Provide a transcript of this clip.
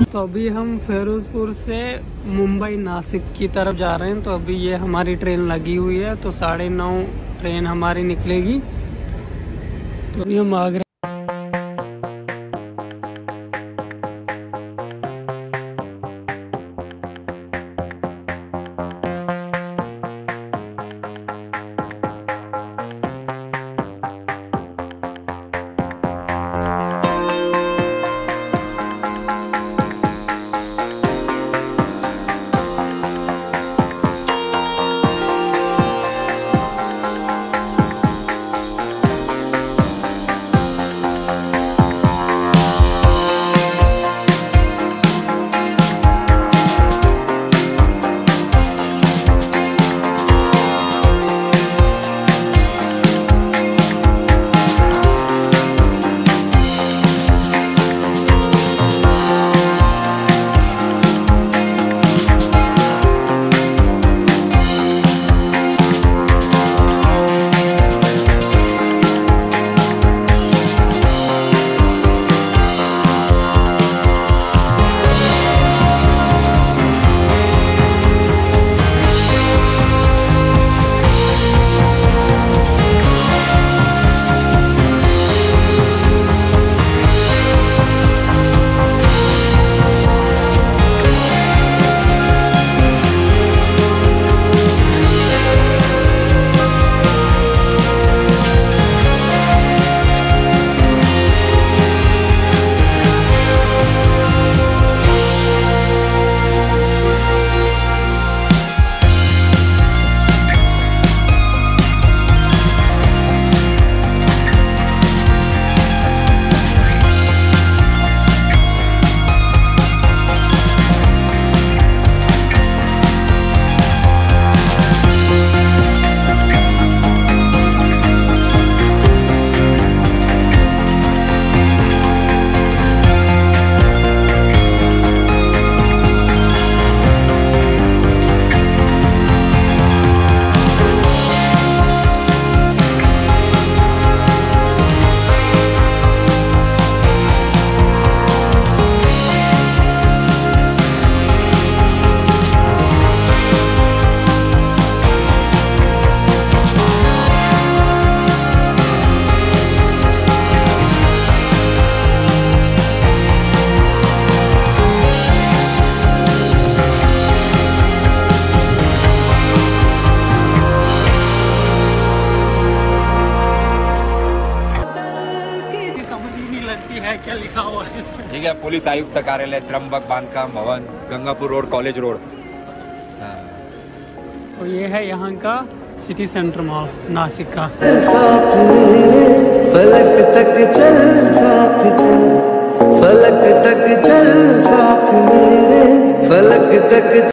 तो अभी हम फिरोजपुर से मुंबई नासिक की तरफ जा रहे हैं। तो अभी ये हमारी ट्रेन लगी हुई है, तो 9:30 ट्रेन हमारी निकलेगी। तो अभी हम आगरा है क्या लिखा हुआ है इसमें? ठीक है, पुलिस आयुक्त कार्यालय, त्र्यंबक बांधकाम भवन, गंगापुर रोड, कॉलेज रोड। तो ये है यहाँ का सिटी सेंटर मॉल नासिक का। साथ मेरे फलक तक चल, साथ चल, फलक तक चल, साथ मेरे फलक तक